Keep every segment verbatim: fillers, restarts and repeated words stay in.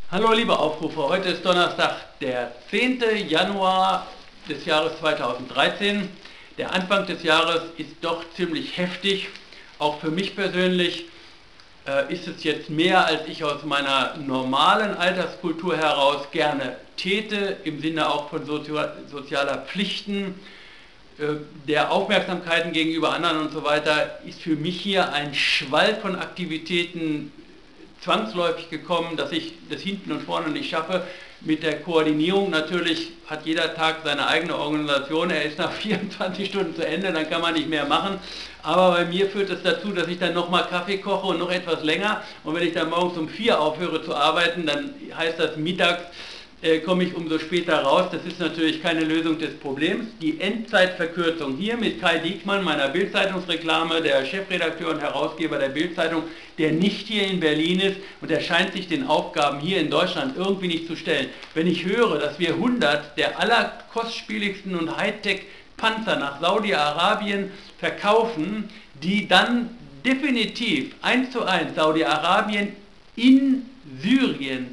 Hallo liebe Aufrufer, heute ist Donnerstag, der zehnte Januar des Jahres zweitausenddreizehn. Der Anfang des Jahres ist doch ziemlich heftig, auch für mich persönlich äh, ist es jetzt mehr, als ich aus meiner normalen Alterskultur heraus gerne täte, im Sinne auch von sozialer Pflichten, äh, der Aufmerksamkeiten gegenüber anderen und so weiter, ist für mich hier ein Schwall von Aktivitäten zwangsläufig gekommen, dass ich das hinten und vorne nicht schaffe. Mit der Koordinierung natürlich hat jeder Tag seine eigene Organisation, er ist nach vierundzwanzig Stunden zu Ende, dann kann man nicht mehr machen. Aber bei mir führt es dazu, dass ich dann nochmal Kaffee koche und noch etwas länger. Und wenn ich dann morgens um vier aufhöre zu arbeiten, dann heißt das mittags, äh, komme ich umso später raus. Das ist natürlich keine Lösung des Problems. Die Endzeitverkürzung hier mit Kai Diekmann, meiner Bild-Zeitungsreklame, der Chefredakteur und Herausgeber der Bild-Zeitung, der nicht hier in Berlin ist und der scheint sich den Aufgaben hier in Deutschland irgendwie nicht zu stellen. Wenn ich höre, dass wir hundert der allerkostspieligsten und Hightech-Panzer nach Saudi-Arabien verkaufen, die dann definitiv eins zu eins Saudi-Arabien in Syrien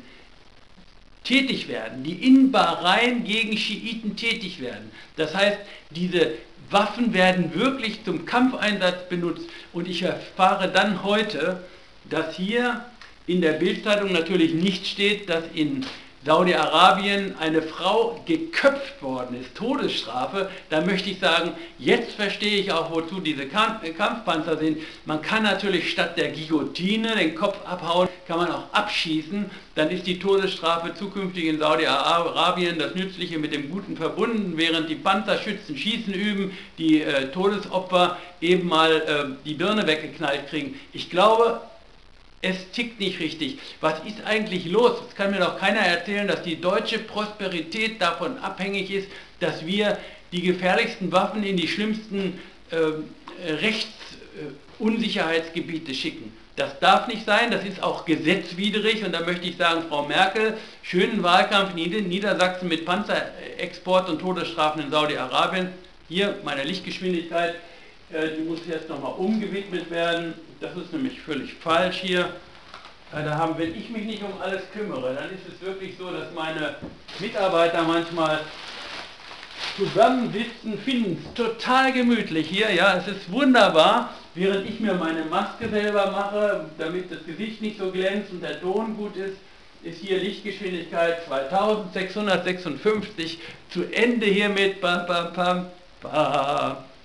tätig werden, die in Bahrain gegen Schiiten tätig werden. Das heißt, diese Waffen werden wirklich zum Kampfeinsatz benutzt. Und ich erfahre dann heute, dass hier in der Bild-Zeitung natürlich nicht steht, dass in Saudi-Arabien eine Frau geköpft worden ist, Todesstrafe. Da möchte ich sagen, jetzt verstehe ich auch, wozu diese Kampfpanzer sind. Man kann natürlich statt der Guillotine den Kopf abhauen, kann man auch abschießen. Dann ist die Todesstrafe zukünftig in Saudi-Arabien das Nützliche mit dem Guten verbunden, während die Panzerschützen Schießen üben, die äh, Todesopfer eben mal äh, die Birne weggeknallt kriegen. Ich glaube, es tickt nicht richtig. Was ist eigentlich los? Es kann mir doch keiner erzählen, dass die deutsche Prosperität davon abhängig ist, dass wir die gefährlichsten Waffen in die schlimmsten äh, Rechtsunsicherheitsgebiete äh, schicken. Das darf nicht sein, das ist auch gesetzwidrig und da möchte ich sagen, Frau Merkel, schönen Wahlkampf in Niedersachsen mit Panzerexport und Todesstrafen in Saudi-Arabien. Hier meine Lichtgeschwindigkeit. Die muss jetzt nochmal umgewidmet werden. Das ist nämlich völlig falsch hier. Da haben, wenn ich mich nicht um alles kümmere, dann ist es wirklich so, dass meine Mitarbeiter manchmal zusammensitzen, finden es total gemütlich hier. Ja, es ist wunderbar, während ich mir meine Maske selber mache, damit das Gesicht nicht so glänzt und der Ton gut ist, ist hier Lichtgeschwindigkeit zweitausendsechshundertsechsundfünfzig zu Ende hiermit. Bam, bam, bam, bam.